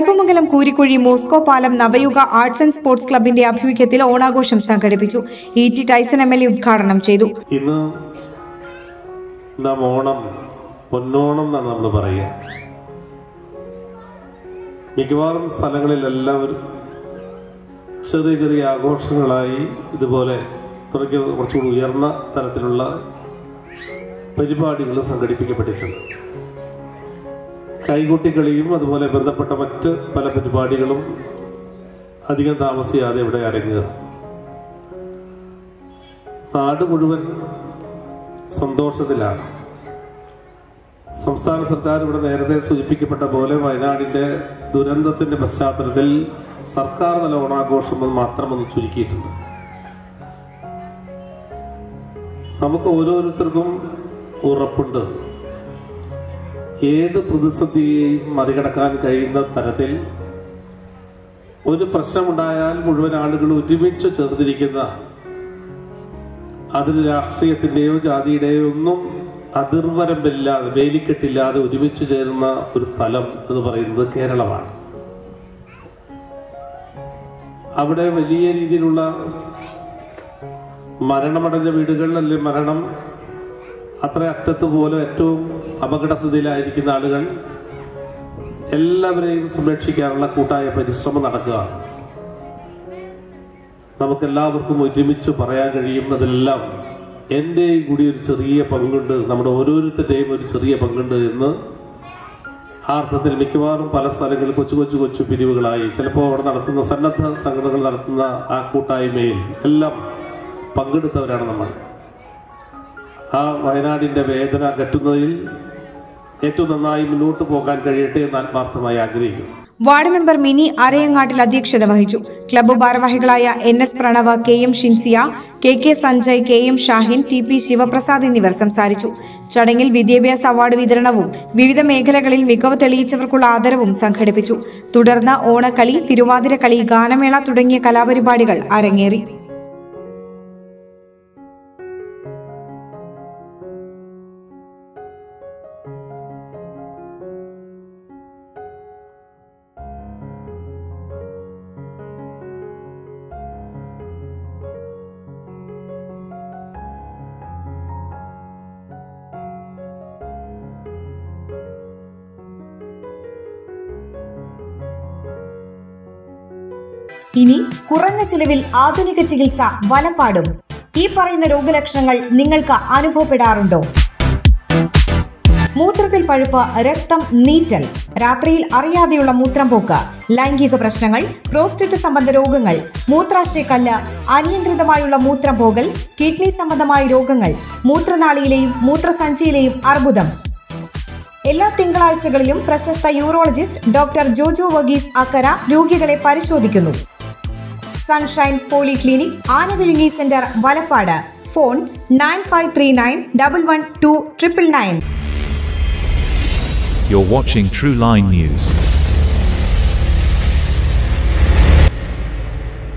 Kaipamangalam Koorikkuzhi Moscow പാലം നവയുഗ arts and sports ക്ലബിന്റെ ആഭിമുഖ്യത്തിൽ ഓണാഘോഷം സംഘടിപ്പിച്ചു. ഇ.ടി. ടൈസൺ എം.എൽ.എ ഉദ്ഘാടനം ചെയ്തു. ഇന്ന് നാം ഓണം പൊന്നോണം എന്നാണ് നമ്മൾ പറയുക. മിക്കവാറും സ്ഥലങ്ങളിലെല്ലാം ചെറിയ ചെറിയ ആഘോഷങ്ങളായി ഇതുപോലെ കുറച്ചുകൂടി ഉയർന്ന തരത്തിലുള്ള പരിപാടികൾ സംഘടിപ്പിക്കപ്പെട്ടിട്ടുണ്ട്. കൈകൊട്ടിക്കളിയും അതുപോലെ ബന്ധപ്പെട്ട മറ്റ് പല പരിപാടികളും അധികം താമസിയാതെ ഇവിടെ അരങ്ങേറും. നാട് മുഴുവൻ സന്തോഷത്തിലാണ്. സംസ്ഥാന സർക്കാർ ഇവിടെ നേരത്തെ സൂചിപ്പിക്കപ്പെട്ട പോലെ വയനാടിന്റെ ദുരന്തത്തിന്റെ പശ്ചാത്തലത്തിൽ സർക്കാർ തല ഓണാഘോഷം മാത്രമൊന്ന് ചുരുക്കിയിട്ടുണ്ട്. നമുക്ക് ഓരോരുത്തർക്കും ഉറപ്പുണ്ട്, ഏത് പ്രതിസന്ധിയെയും മറികടക്കാൻ കഴിയുന്ന തരത്തിൽ ഒരു പ്രശ്നമുണ്ടായാൽ മുഴുവൻ ആളുകൾ ഒരുമിച്ച് ചേർന്നിരിക്കുന്ന, അതിൽ രാഷ്ട്രീയത്തിന്റെയോ ജാതിയുടെയോ ഒന്നും അതിർവരമ്പില്ലാതെ വേലിക്കെട്ടില്ലാതെ ഒരുമിച്ച് ചേരുന്ന ഒരു സ്ഥലം എന്ന് പറയുന്നത് കേരളമാണ്. അവിടെ വലിയ രീതിയിലുള്ള മരണമടഞ്ഞ വീടുകളിൽ, അല്ലെങ്കിൽ മരണം അത്ര അറ്റത്ത് പോലെ ഏറ്റവും അപകടസ്ഥിതിയിലായിരിക്കുന്ന ആളുകൾ എല്ലാവരെയും സംരക്ഷിക്കാനുള്ള കൂട്ടായ പരിശ്രമം നടക്കുകയാണ്. നമുക്കെല്ലാവർക്കും ഒരുമിച്ച് പറയാൻ കഴിയും, അതിലെല്ലാം എൻ്റെയും കൂടി ഒരു ചെറിയ പങ്കുണ്ട്, നമ്മുടെ ഓരോരുത്തരുടെയും ഒരു ചെറിയ പങ്കുണ്ട് എന്ന്. ആ അർത്ഥത്തിൽ മിക്കവാറും പല സ്ഥലങ്ങളിൽ കൊച്ചു പിരിവുകളായി ചിലപ്പോൾ അവിടെ നടത്തുന്ന സന്നദ്ധ സംഘടനകൾ നടത്തുന്ന ആ കൂട്ടായ്മയിൽ എല്ലാം പങ്കെടുത്തവരാണ് നമ്മൾ. ആ വയനാടിന്റെ വേദന അകറ്റുന്നതിൽ ഏറ്റവും നന്നായി മുന്നോട്ട് പോകാൻ കഴിയട്ടെ എന്ന് ആത്മാർത്ഥമായി ആഗ്രഹിക്കുന്നു. വാർഡ് മെമ്പർ മിനി അരയങ്ങാട്ടിൽ അധ്യക്ഷത വഹിച്ചു. ക്ലബ്ബ് ഭാരവാഹികളായ NS Pranav, KM Shinsiya, KK Sanjay, KM Shahin, TP Sivaprasad എന്നിവർ സംസാരിച്ചു. ചടങ്ങിൽ വിദ്യാഭ്യാസ അവാർഡ് വിതരണവും വിവിധ മേഖലകളിൽ മികവ് തെളിയിച്ചവർക്കുള്ള ആദരവും സംഘടിപ്പിച്ചു. തുടർന്ന് ഓണക്കളി, തിരുവാതിരക്കളി, ഗാനമേള തുടങ്ങിയ കലാപരിപാടികൾ അരങ്ങേറി. ഇനി കുറഞ്ഞ ചിലവിൽ ആധുനിക ചികിത്സ വലപ്പാടും. ഈ പറയുന്ന രോഗലക്ഷണങ്ങൾ നിങ്ങൾക്ക് അനുഭവപ്പെടാറുണ്ടോ? മൂത്രത്തിൽ പഴുപ്പ്, രക്തം, നീറ്റൽ, രാത്രിയിൽ അറിയാതെയുള്ള മൂത്രം പോക്ക്, ലൈംഗിക പ്രശ്നങ്ങൾ, പ്രോസ്റ്റേറ്റ് സംബന്ധ രോഗങ്ങൾ, മൂത്രാശയക്കല്ല്, അനിയന്ത്രിതമായുള്ള മൂത്രം പോകൽ, കിഡ്നി സംബന്ധമായ രോഗങ്ങൾ, മൂത്രനാളിയിലെയും മൂത്രസഞ്ചിയിലെയും അർബുദം. എല്ലാ തിങ്കളാഴ്ചകളിലും പ്രശസ്ത യൂറോളജിസ്റ്റ് ഡോക്ടർ ജോജോ വർഗീസ് അക്കര രോഗികളെ പരിശോധിക്കുന്നു. Sunshine polyclinic, Anavizhungi centre, Valappad. Phone 9539 112 999. You're watching True Line News.